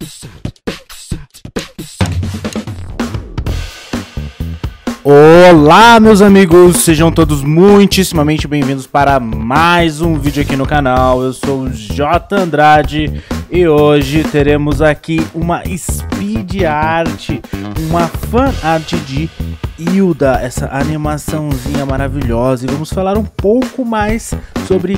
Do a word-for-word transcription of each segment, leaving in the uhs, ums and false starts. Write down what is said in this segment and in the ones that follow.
Olá, meus amigos, sejam todos muitíssimamente bem-vindos para mais um vídeo aqui no canal. Eu sou o J Andrade e hoje teremos aqui uma speed art, uma fan art de Hilda, essa animaçãozinha maravilhosa, e vamos falar um pouco mais sobre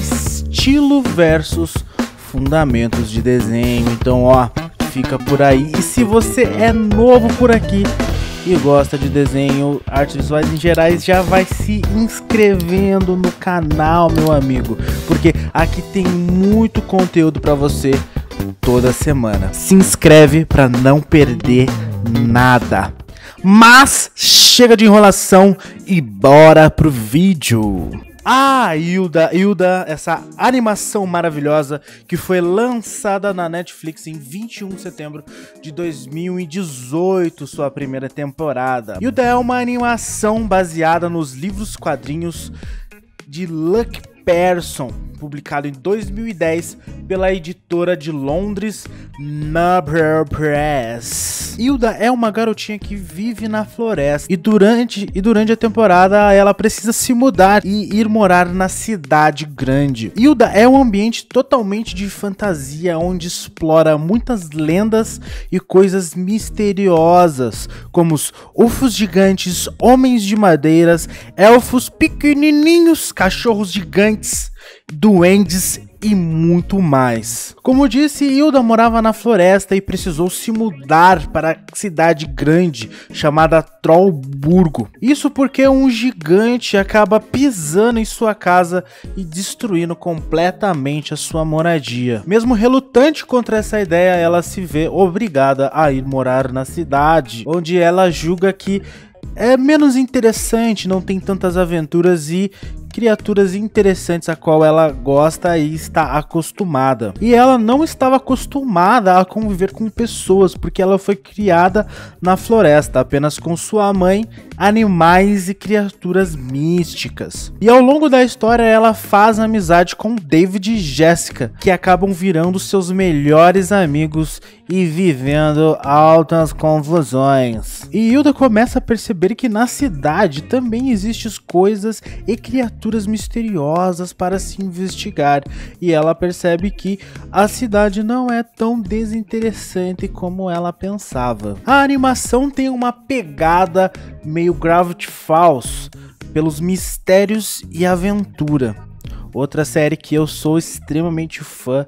estilo versus fundamentos de desenho. Então, ó, fica por aí. E se você é novo por aqui e gosta de desenho, artes visuais em gerais, já vai se inscrevendo no canal, meu amigo, porque aqui tem muito conteúdo para você toda semana. Se inscreve para não perder nada. Mas chega de enrolação e bora pro vídeo. Ah, Hilda, Hilda, essa animação maravilhosa que foi lançada na Netflix em vinte e um de setembro de dois mil e dezoito, sua primeira temporada. Hilda é uma animação baseada nos livros quadrinhos de Luke Pearson, publicado em dois mil e dez pela editora de Londres, Nubber Press. Hilda é uma garotinha que vive na floresta e durante, e durante a temporada ela precisa se mudar e ir morar na cidade grande. Hilda é um ambiente totalmente de fantasia, onde explora muitas lendas e coisas misteriosas, como os ufos gigantes, homens de madeiras, elfos pequenininhos, cachorros gigantes, duendes e muito mais. Como disse, Hilda morava na floresta e precisou se mudar para a cidade grande chamada Trollburgo. Isso porque um gigante acaba pisando em sua casa e destruindo completamente a sua moradia. Mesmo relutante contra essa ideia, ela se vê obrigada a ir morar na cidade, onde ela julga que é menos interessante, não tem tantas aventuras e criaturas interessantes a qual ela gosta e está acostumada. E ela não estava acostumada a conviver com pessoas, porque ela foi criada na floresta, apenas com sua mãe, animais e criaturas místicas. E ao longo da história ela faz amizade com David e Jessica, que acabam virando seus melhores amigos e vivendo altas confusões. E Hilda começa a perceber que na cidade também existem coisas e criaturas misteriosas para se investigar, e ela percebe que a cidade não é tão desinteressante como ela pensava. A animação tem uma pegada meio Gravity Falls, pelos mistérios e aventura. Outra série que eu sou extremamente fã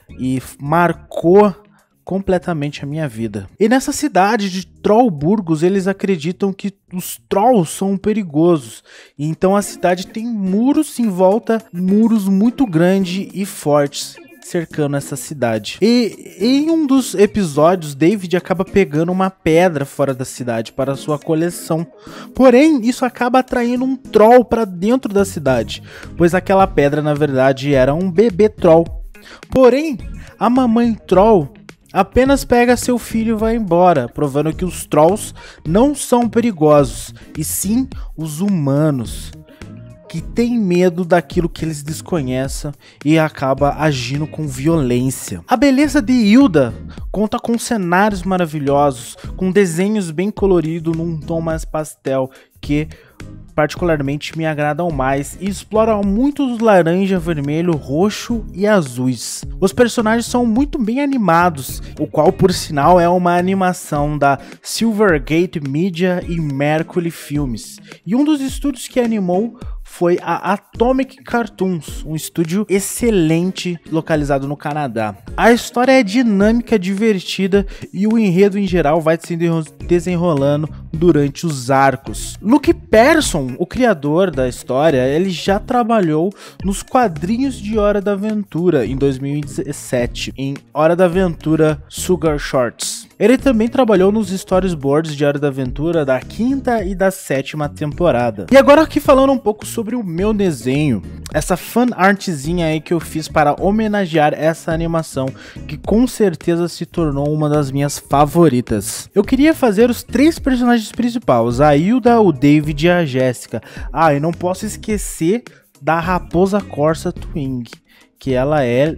e marcou completamente a minha vida. E nessa cidade de Trollburgos, eles acreditam que os trolls são perigosos. E então a cidade tem muros em volta, muros muito grandes e fortes, cercando essa cidade. E em um dos episódios, David acaba pegando uma pedra fora da cidade para sua coleção. Porém, isso acaba atraindo um troll para dentro da cidade, pois aquela pedra na verdade era um bebê troll. Porém, a mamãe troll apenas pega seu filho e vai embora, provando que os trolls não são perigosos, e sim os humanos, que têm medo daquilo que eles desconhecem e acaba agindo com violência. A beleza de Hilda conta com cenários maravilhosos, com desenhos bem coloridos num tom mais pastel, que particularmente me agradam mais, e exploram muito os laranja, vermelho, roxo e azuis. Os personagens são muito bem animados, o qual por sinal é uma animação da Silvergate Media e Mercury Filmes, e um dos estúdios que animou foi a Atomic Cartoons, um estúdio excelente localizado no Canadá. A história é dinâmica, divertida e o enredo em geral vai se desenrolando durante os arcos. Luke Pearson, o criador da história, ele já trabalhou nos quadrinhos de Hora da Aventura em dois mil e dezessete, em Hora da Aventura Sugar Shorts. Ele também trabalhou nos storyboards de Hora da Aventura da quinta e da sétima temporada. E agora aqui falando um pouco sobre o meu desenho, essa fan artzinha aí que eu fiz para homenagear essa animação, que com certeza se tornou uma das minhas favoritas. Eu queria fazer os três personagens principais, a Hilda, o David e a Jessica. Ah, e não posso esquecer da Raposa Corsa Twink, que ela é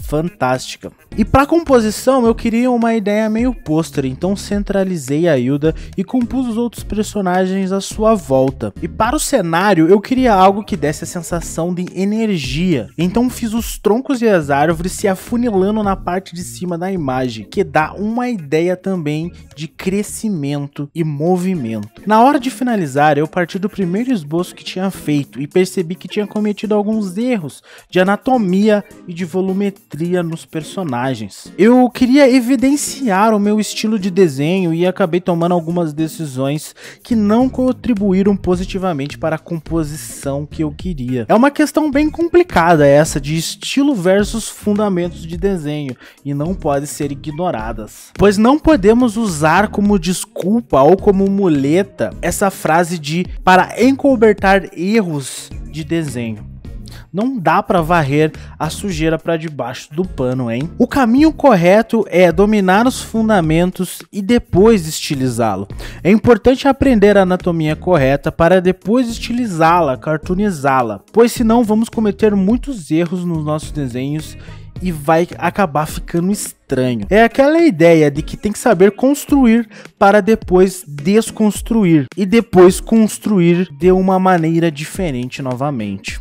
fantástica. E para composição eu queria uma ideia meio pôster, então centralizei a Hilda e compus os outros personagens à sua volta. E para o cenário eu queria algo que desse a sensação de energia, então fiz os troncos e as árvores se afunilando na parte de cima da imagem, que dá uma ideia também de crescimento e movimento. Na hora de finalizar eu parti do primeiro esboço que tinha feito e percebi que tinha cometido alguns erros de anatomia e de volumetria nos personagens. Eu queria evidenciar o meu estilo de desenho e acabei tomando algumas decisões que não contribuíram positivamente para a composição que eu queria. É uma questão bem complicada essa de estilo versus fundamentos de desenho e não pode ser ignoradas, pois não podemos usar como desculpa ou como muleta essa frase de para encobertar erros de desenho. Não dá para varrer a sujeira para debaixo do pano, hein? O caminho correto é dominar os fundamentos e depois estilizá-lo. É importante aprender a anatomia correta para depois estilizá-la, cartoonizá-la, pois senão vamos cometer muitos erros nos nossos desenhos e vai acabar ficando estranho. É aquela ideia de que tem que saber construir para depois desconstruir e depois construir de uma maneira diferente novamente.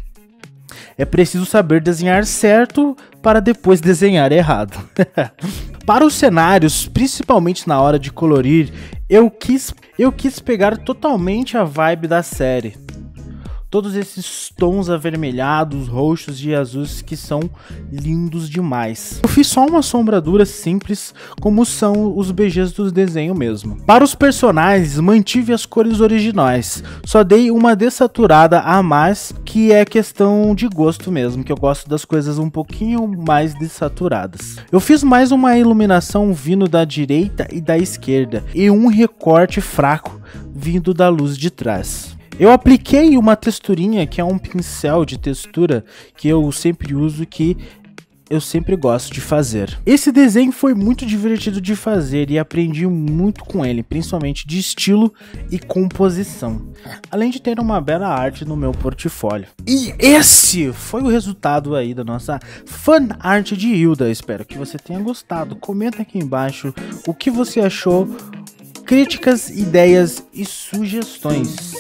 É preciso saber desenhar certo para depois desenhar errado. Para os cenários, principalmente na hora de colorir, eu quis, eu quis pegar totalmente a vibe da série. Todos esses tons avermelhados, roxos e azuis que são lindos demais. Eu fiz só uma sombradura simples, como são os B Gs do desenho mesmo. Para os personagens, mantive as cores originais. Só dei uma dessaturada a mais, que é questão de gosto mesmo, que eu gosto das coisas um pouquinho mais dessaturadas. Eu fiz mais uma iluminação vindo da direita e da esquerda, e um recorte fraco vindo da luz de trás. Eu apliquei uma texturinha, que é um pincel de textura que eu sempre uso, que eu sempre gosto de fazer. Esse desenho foi muito divertido de fazer e aprendi muito com ele, principalmente de estilo e composição, além de ter uma bela arte no meu portfólio. E esse foi o resultado aí da nossa fan art de Hilda. Espero que você tenha gostado. Comenta aqui embaixo o que você achou, críticas, ideias e sugestões.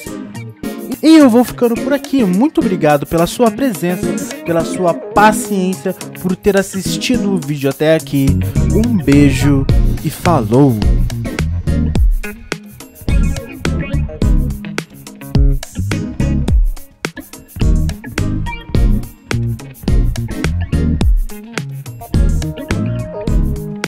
E eu vou ficando por aqui. Muito obrigado pela sua presença, pela sua paciência, por ter assistido o vídeo até aqui. Um beijo e falou!